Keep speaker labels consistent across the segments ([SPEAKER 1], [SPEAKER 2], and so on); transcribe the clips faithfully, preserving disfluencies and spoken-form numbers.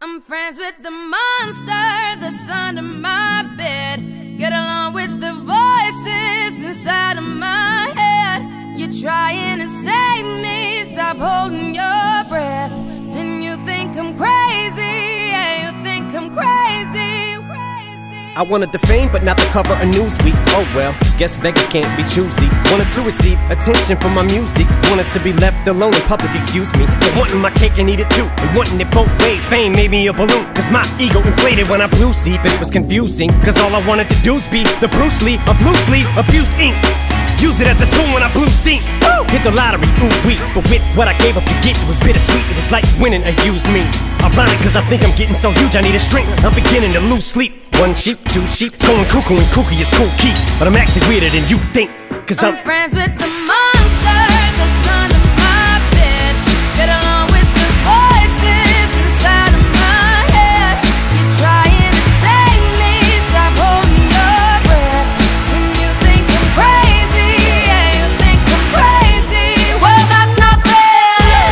[SPEAKER 1] I'm friends with the monster that's under my bed. Get along with the voices inside of my head. You're trying to save me, stop holding your breath. And you think I'm crazy, yeah, you think I'm crazy, crazy.
[SPEAKER 2] I wanted the fame, but not the cover of Newsweek. Oh well, guess beggars can't be choosy. Wanted to receive attention from my music. Wanted to be left alone in public, excuse me. But wanting my cake and eat it too, and wanting it both ways. Fame made me a balloon, cause my ego inflated when I flew see. But it was confusing, cause all I wanted to do was be the Bruce Lee of loose leaf abused ink. Use it as a tool when I blew steam. Woo! Hit the lottery, ooh wee. But with what I gave up to get, it was bittersweet. It was like winning a used me. Ironic, cause I think I'm getting so huge I need a shrink. I'm beginning to lose sleep. One sheep, two sheep, going cuckoo and kooky is cool key. But I'm actually weirder than you think, cause I'm,
[SPEAKER 1] I'm friends with the monster that's under my bed. Get along with the voices inside of my head. You're trying to save me, stop holding your breath. And you think I'm crazy, yeah, you think I'm crazy. Well, that's not fair.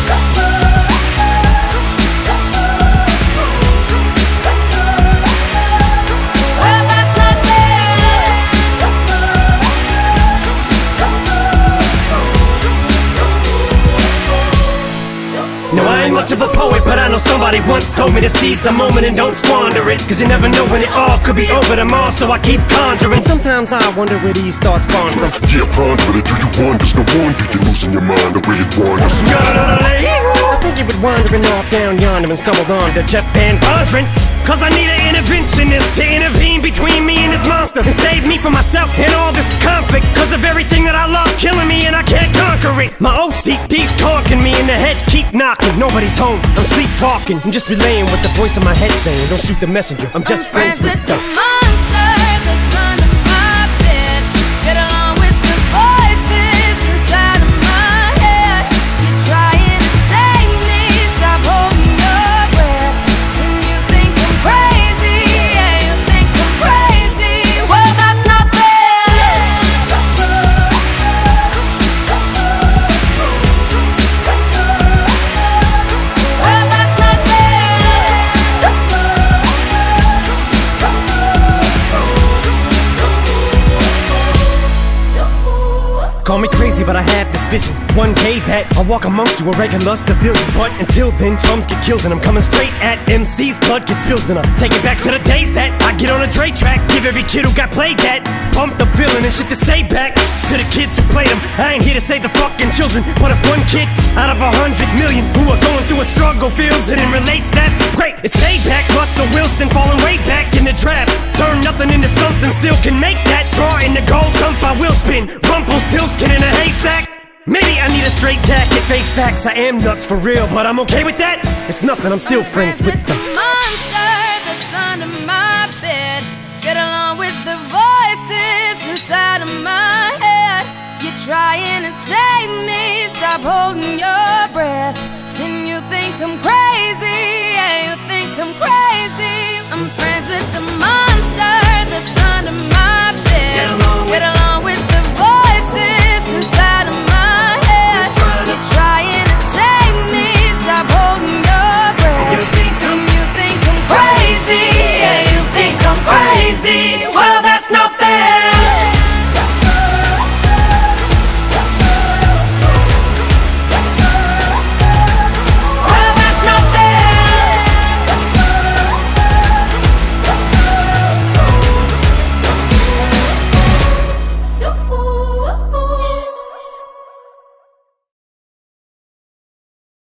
[SPEAKER 1] Well, that's not fair.
[SPEAKER 2] no, I ain't much of a poet, but I know somebody once told me to seize the moment and don't squander it. Cause you never know when it all could be over tomorrow, so I keep conjuring. Sometimes I wonder where these thoughts spawn from.
[SPEAKER 3] Yeah, ponder it, do you wonder? There's no wonder you're losing your mind the way it wanders.
[SPEAKER 2] I think it would wandering off down yonder and stumbled on to Jeff Van Vondren. Cause I need an interventionist to intervene between me and this monster and save me from myself and all this conflict. Cause of everything that I love's killing me and I can't conquer it. My O C D's talking me in the head, keep knocking. Nobody's home, I'm sleepwalking. I'm just relaying what the voice in my head saying. Don't shoot the messenger, I'm just
[SPEAKER 1] I'm friends, friends with
[SPEAKER 2] the,
[SPEAKER 1] the monster that's under my bed. Get along with the voices inside of my head. You're trying to save me, stop holding your breath. And you think I'm crazy, yeah, you think I'm crazy. Well, that's not fair. Well, that's not fair.
[SPEAKER 2] Call me crazy, but I had this vision. One day that I'll walk amongst you, a regular civilian. But until then, drums get killed and I'm coming straight at M C's. Blood gets spilled and I take it back to the days that I get on a Dre track. Give every kid who got played that. Pump the feeling and shit to say back to the kids who played them. I ain't here to save the fucking children, but if one kid out of a hundred million who are going through a struggle feels it and relates, that's great. It's payback. Russell Wilson falling way back in the draft. Turn nothing into something, still can make that. Straw in the gold jump, I will spin. Rumpelstiltskin in a haystack. Maybe I need a straight jacket, face facts. I am nuts for real, but I'm okay with that. It's nothing, I'm still
[SPEAKER 1] I'm
[SPEAKER 2] friends,
[SPEAKER 1] friends
[SPEAKER 2] with
[SPEAKER 1] with
[SPEAKER 2] the
[SPEAKER 1] the monster that's under my bed. Get along with the voices inside of my head. You're trying to save me, stop holding your breath. And you think I'm crazy,